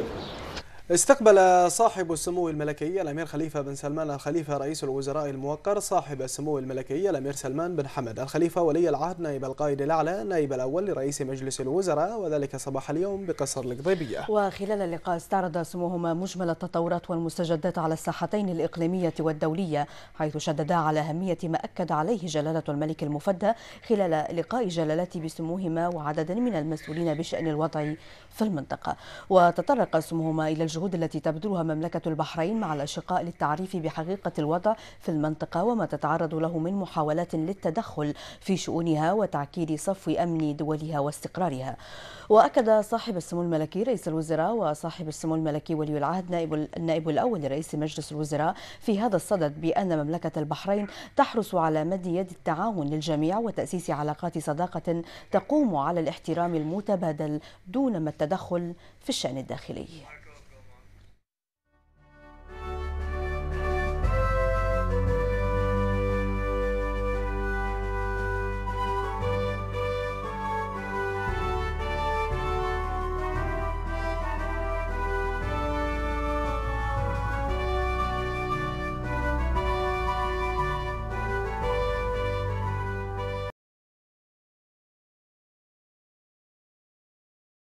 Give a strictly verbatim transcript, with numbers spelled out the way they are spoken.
استقبل صاحب السمو الملكي الأمير خليفة بن سلمان الخليفة رئيس الوزراء الموقر صاحب السمو الملكي الأمير سلمان بن حمد الخليفة ولي العهد نائب القائد الأعلى نائب الأول لرئيس مجلس الوزراء، وذلك صباح اليوم بقصر القضيبية. وخلال اللقاء استعرض سموهما مجمل التطورات والمستجدات على الساحتين الإقليمية والدولية، حيث شددا على أهمية ما أكد عليه جلالة الملك المفدى خلال لقاء جلالته بسموهما وعدد من المسؤولين بشأن الوضع في المنطقة. وتطرق سموهما إلى الجهود التي تبذلها مملكة البحرين مع الأشقاء للتعريف بحقيقة الوضع في المنطقة وما تتعرض له من محاولات للتدخل في شؤونها وتعكير صفو أمن دولها واستقرارها. وأكد صاحب السمو الملكي رئيس الوزراء وصاحب السمو الملكي ولي العهد نائب النائب الأول لرئيس مجلس الوزراء في هذا الصدد بأن مملكة البحرين تحرص على مد يد التعاون للجميع وتأسيس علاقات صداقة تقوم على الاحترام المتبادل دون ما التدخل في الشأن الداخلي.